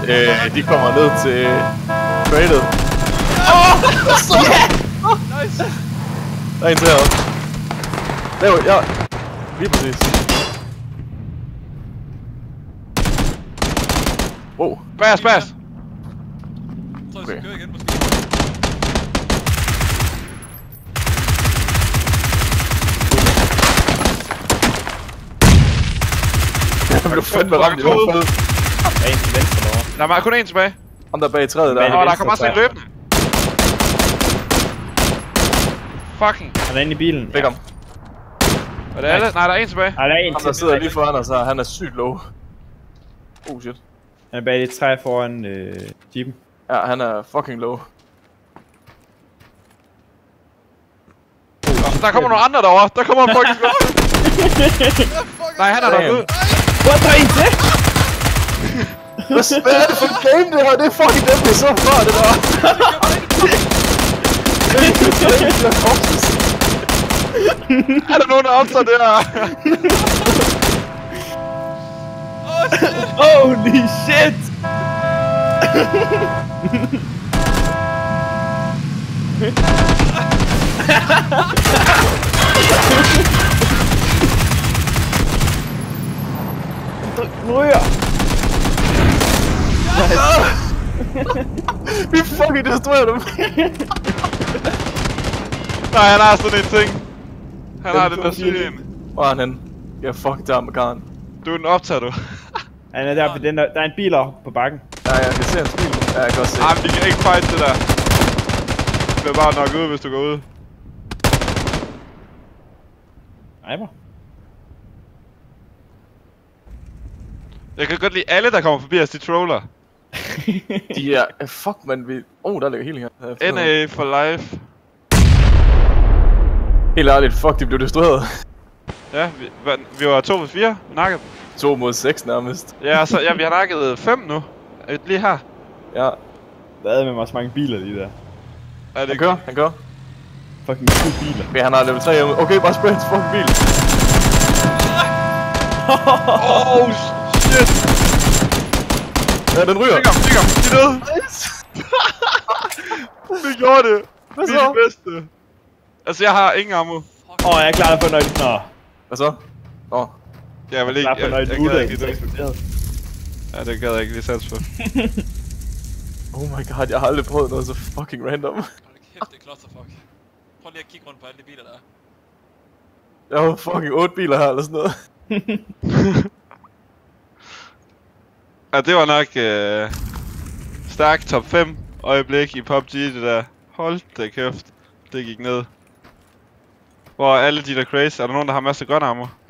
De kommer ned til crated. Nice! Der er en til heroppe. Lav, ja. Lige præcis. Wow. Bas! Jeg tror, jeg skal Okay. køre igen, måske. Jeg blev fandme ramt i hvert fald. Der er en til venstre derovre. Der er kun en tilbage. Ham der bag træet der. Og der kommer også en løbende. Fucking. Han er inde i bilen. Fik ham. Er det alle? Nej, der er en tilbage. Nej, der er en Ham til. der sidder lige foran os her, han er sygt low. Oh shit. Han er bag det træ foran jeepen. Ja, han er fucking low. Der kommer nogle andre derovre. Der kommer en fucking Nej, han er der ude. What, der er en til? Hvad er det for en game det her? Det er fucking dem, der så før det der. Er der nogen, der optager det her? Holy shit! Nu ryger! Vi fucking destruerer dem. Nej, han har sådan en ting. Han har den der syge en. Hvor er han henne? Jeg fuck der med karen. Du, den optager du. Han er der på den der. Der er en bil oppe på bakken. Ja, jeg kan se hans bil. Ja, jeg kan også se. Ej, men de kan ikke fight det der. Du bliver bare nok ude, hvis du går ud. Ej, hvor? Jeg kan godt lide alle, der kommer forbi os, de troller. De er... Fuck, man. Vi... der ligger healing her. NA for life. Helt ærligt, fuck, de blev destrueret. Ja, vi var 2 for 4. Vi nakkede. 2 mod 6 nærmest. Ja, så ja, vi har nakket 5 nu. Lige her. Ja. Hvad er det med mig så mange biler lige der? Er det Han kører, han kører. Fucking 2 biler. Okay, han har level 3 hjemme. Okay, bare spray hans fucking bil. Oh shit! Ja, den ryger. Fik ham! De er nede! Vi gjorde det! Hvad Vi er så? de bedste! Altså, jeg har ingen ammo. Jeg er klar på nøglen. Nå. Hvad så? Jeg vil ikke... Klar på nøglen. Jeg Ude gad af ikke det det. eksploderet. Ja, det gad jeg ikke lige sats for. Oh my god, jeg har aldrig prøvet noget så fucking random. Hold kæft, det er clusterfuck. Prøv lige at kigge rundt på alle de biler, der er. Jeg har fucking 8 biler her eller sådan noget. Ja, det var nok stærk top 5 øjeblik i PUBG, det der. Hold da kæft, det gik ned. Hvor alle de der crazy, er der nogen, der har masser af gun ammo?